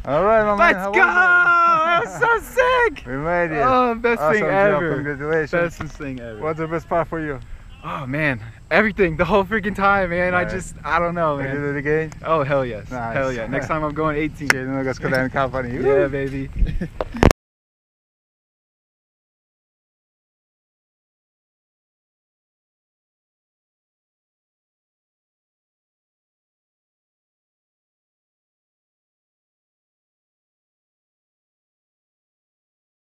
All right, my man. Let's How go! That was so sick! We made it. Oh, best Awesome thing job. ever. Congratulations. Best thing ever. What's the best part for you? Oh man, everything, the whole freaking time, man. Nice. I don't know, Can you man. do it again? Oh hell yes, Nice. hell yeah. Next time I'm going 18. Chattanooga Skydiving Company. Yeah, baby.